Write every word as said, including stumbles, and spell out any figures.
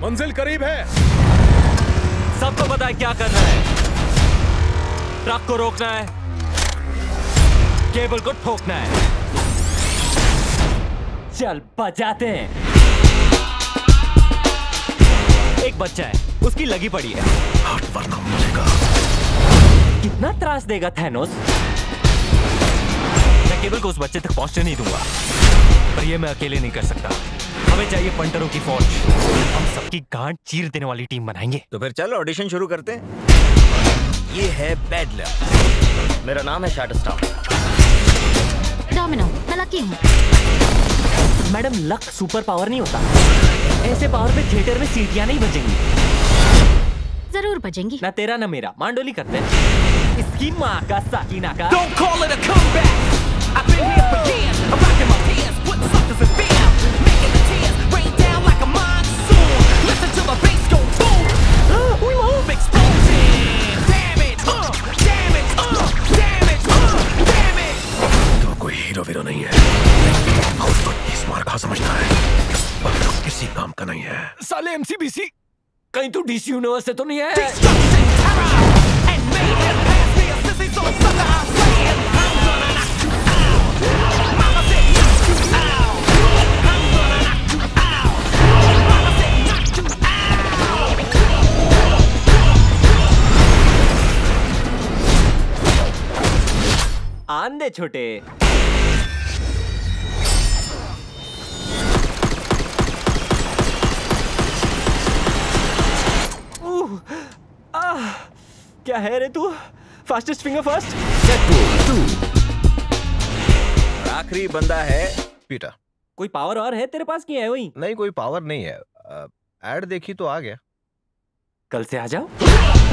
मंजिल करीब है। सबको पता है क्या करना है। ट्रक को रोकना है, केबल को ठोकना है। चल बजाते हैं। एक बच्चा है, उसकी लगी पड़ी है। हाथ वरना मुझेगा। कितना त्रास देगा थैनोस? मैं केबल को उस बच्चे तक पहुंचने नहीं दूंगा, पर ये मैं अकेले नहीं कर सकता। हमें चाहिए पंटरों की फौज। हम सबकी गांड चीर देने वाली टीम बनाएंगे। तो फिर चलो ऑडिशन शुरू करते हैं। ये है बैड लक। मेरा नाम है शैटरस्टार। डोमिनो, मैं लकी हूँ। मैडम, लक सुपर पावर नहीं होता। ऐसे पावर पे थिएटर में सीटियां नहीं बजेंगी। जरूर बजेंगी। ना तेरा ना मेरा। मांडोली करते हैं। इसकी माँ का साकीना का। Don't call it a comeback. I've been here for years. I'm rocking my peers, putting suckers in fear, making the tears rain down like a monsoon. Listen to the bass go boom. We move explosion. Damage, uh, damage, uh, damage, uh, damage. तो कोई hero वीरो नहीं है। खुद तो इस मार खा समझता है, पर तो किसी काम का नहीं है। साले एमसीबीसी, कहीं तू डीसी यूनिवर्स से तो नहीं है? आंदे छोटे। आह, क्या है रे तू? Fastest finger first. आखिरी बंदा है पीटर। कोई पावर और है तेरे पास? क्या है वही? नहीं, कोई पावर नहीं है। एड देखी तो आ गया। कल से आ जाओ।